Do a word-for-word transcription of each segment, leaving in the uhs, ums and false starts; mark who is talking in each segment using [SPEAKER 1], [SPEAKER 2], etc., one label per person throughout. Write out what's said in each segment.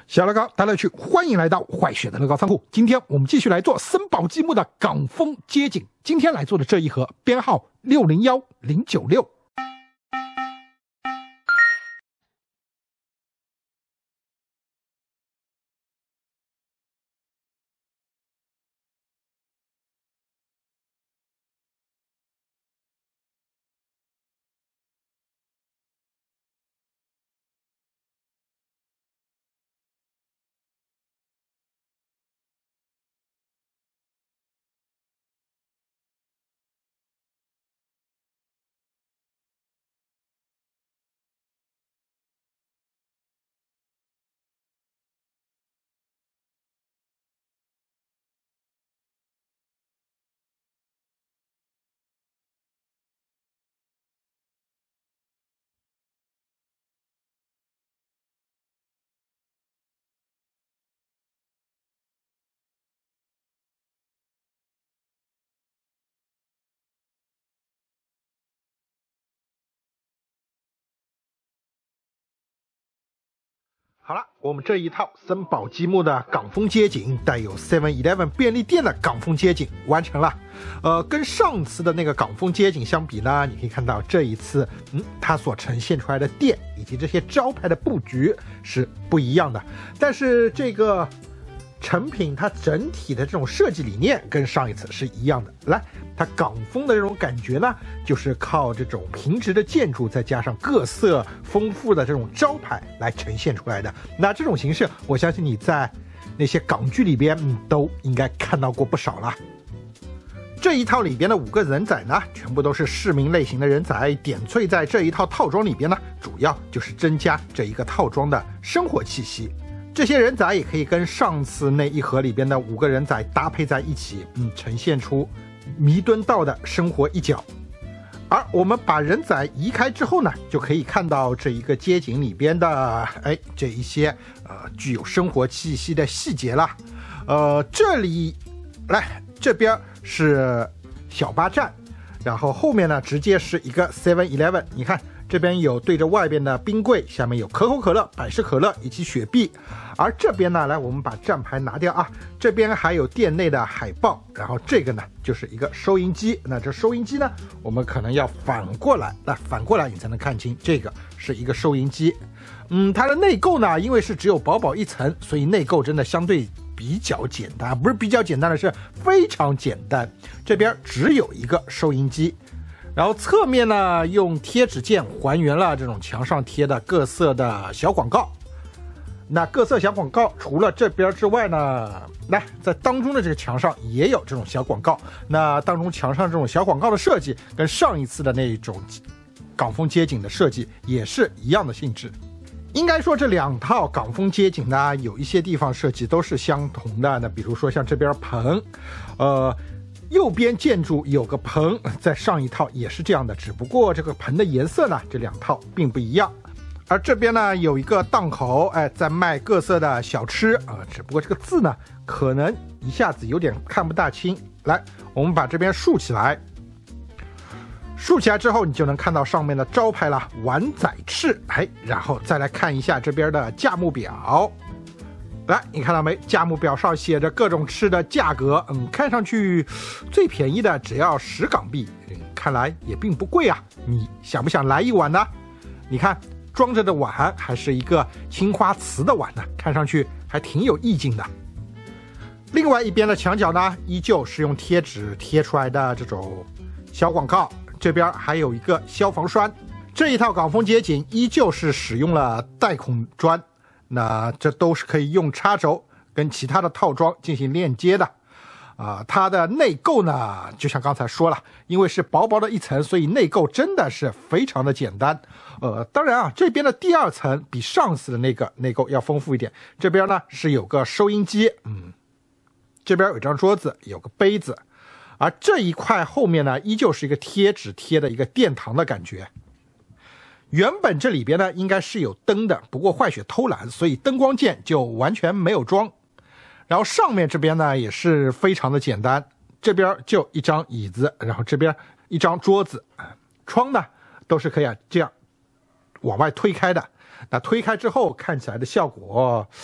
[SPEAKER 1] 小乐高大乐趣，欢迎来到坏血的乐高仓库。今天我们继续来做森宝积木的港风街景。今天来做的这一盒编号六零一零九六。好了，我们这一套森宝积木的港风街景，带有 seven eleven 便利店的港风街景完成了。呃，跟上次的那个港风街景相比呢，你可以看到这一次，嗯，它所呈现出来的店以及这些招牌的布局是不一样的。但是这个成品它整体的这种设计理念跟上一次是一样的。来，它港风的这种感觉呢，就是靠这种平直的建筑，再加上各色丰富的这种招牌来呈现出来的。那这种形式，我相信你在那些港剧里边，嗯，都应该看到过不少了。这一套里边的五个人仔呢，全部都是市民类型的人仔，点缀在这一套套装里边呢，主要就是增加这一个套装的生活气息。这些人仔也可以跟上次那一盒里边的五个人仔搭配在一起，嗯，呈现出弥敦道的生活一角。而我们把人仔移开之后呢，就可以看到这一个街景里边的，哎，这一些呃具有生活气息的细节了。呃，这里来这边是小巴站，然后后面呢直接是一个 seven eleven， 你看。这边有对着外边的冰柜，下面有可口可乐、百事可乐以及雪碧。而这边呢，来我们把站牌拿掉啊，这边还有店内的海报，然后这个呢就是一个收银机。那这收银机呢，我们可能要反过来，那反过来你才能看清，这个是一个收银机。嗯，它的内构呢，因为是只有薄薄一层，所以内构真的相对比较简单，不是比较简单的是非常简单。这边只有一个收银机。然后侧面呢，用贴纸键还原了这种墙上贴的各色的小广告。那各色小广告除了这边之外呢，来在当中的这个墙上也有这种小广告。那当中墙上这种小广告的设计，跟上一次的那种港风街景的设计也是一样的性质。应该说这两套港风街景呢，有一些地方设计都是相同的。那比如说像这边棚，呃。右边建筑有个棚，在上一套也是这样的，只不过这个棚的颜色呢，这两套并不一样。而这边呢有一个档口，哎，在卖各色的小吃啊、呃，只不过这个字呢，可能一下子有点看不大清。来，我们把这边竖起来，竖起来之后，你就能看到上面的招牌了，碗仔翅。哎，然后再来看一下这边的价目表。来，你看到没？价目表上写着各种吃的价格，嗯，看上去最便宜的只要十港币，嗯，看来也并不贵啊。你想不想来一碗呢？你看装着的碗还是一个青花瓷的碗呢，看上去还挺有意境的。另外一边的墙角呢，依旧是用贴纸贴出来的这种小广告，这边还有一个消防栓。这一套港风街景依旧是使用了带孔砖。那这都是可以用插轴跟其他的套装进行链接的，啊、呃，它的内构呢，就像刚才说了，因为是薄薄的一层，所以内构真的是非常的简单。呃，当然啊，这边的第二层比上次的那个内构要丰富一点。这边呢是有个收音机，嗯，这边有一张桌子，有个杯子，而这一块后面呢，依旧是一个贴纸贴的一个殿堂的感觉。原本这里边呢应该是有灯的，不过坏血偷懒，所以灯光键就完全没有装。然后上面这边呢也是非常的简单，这边就一张椅子，然后这边一张桌子，窗呢都是可以这样往外推开的。那推开之后看起来的效果，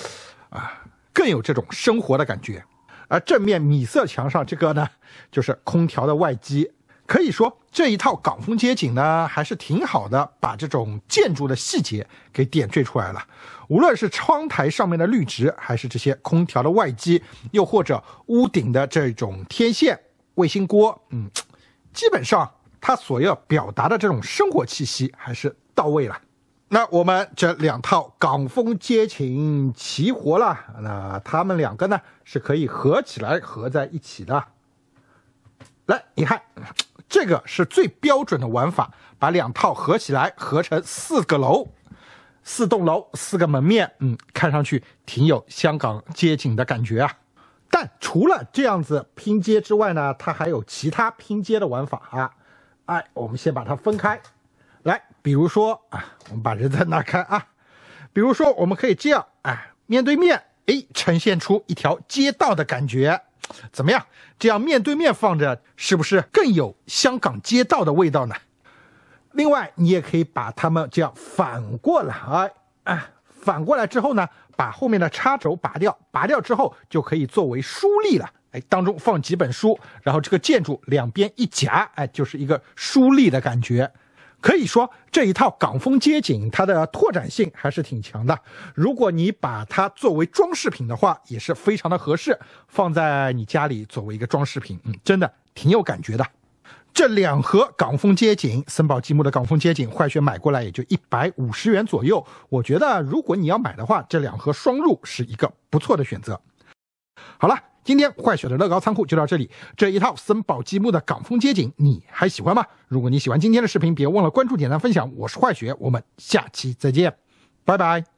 [SPEAKER 1] 啊，更有这种生活的感觉。而正面米色墙上这个呢，就是空调的外机。可以说这一套港风街景呢，还是挺好的，把这种建筑的细节给点缀出来了。无论是窗台上面的绿植，还是这些空调的外机，又或者屋顶的这种天线、卫星锅，嗯，基本上它所要表达的这种生活气息还是到位了。那我们这两套港风街景齐活了，那它们两个呢是可以合起来合在一起的。来，你看，这个是最标准的玩法，把两套合起来，合成四个楼，四栋楼，四个门面，嗯，看上去挺有香港街景的感觉啊。但除了这样子拼接之外呢，它还有其他拼接的玩法啊。哎，我们先把它分开来，比如说啊，我们把人再拿开啊，比如说我们可以这样，哎，面对面，哎，呈现出一条街道的感觉。怎么样？这样面对面放着，是不是更有香港街道的味道呢？另外，你也可以把它们这样反过来，哎，哎，反过来之后呢，把后面的插轴拔掉，拔掉之后就可以作为书立了。哎，当中放几本书，然后这个建筑两边一夹，哎，就是一个书立的感觉。可以说这一套港风街景它的拓展性还是挺强的，如果你把它作为装饰品的话也是非常的合适，放在你家里作为一个装饰品，嗯，真的挺有感觉的。这两盒港风街景，森宝积木的港风街景，坏学买过来也就一百五十元左右，我觉得如果你要买的话，这两盒双入是一个不错的选择。好了，今天坏雪的乐高仓库就到这里，这一套森宝积木的港风街景你还喜欢吗？如果你喜欢今天的视频，别忘了关注、点赞、分享。我是坏雪，我们下期再见，拜拜。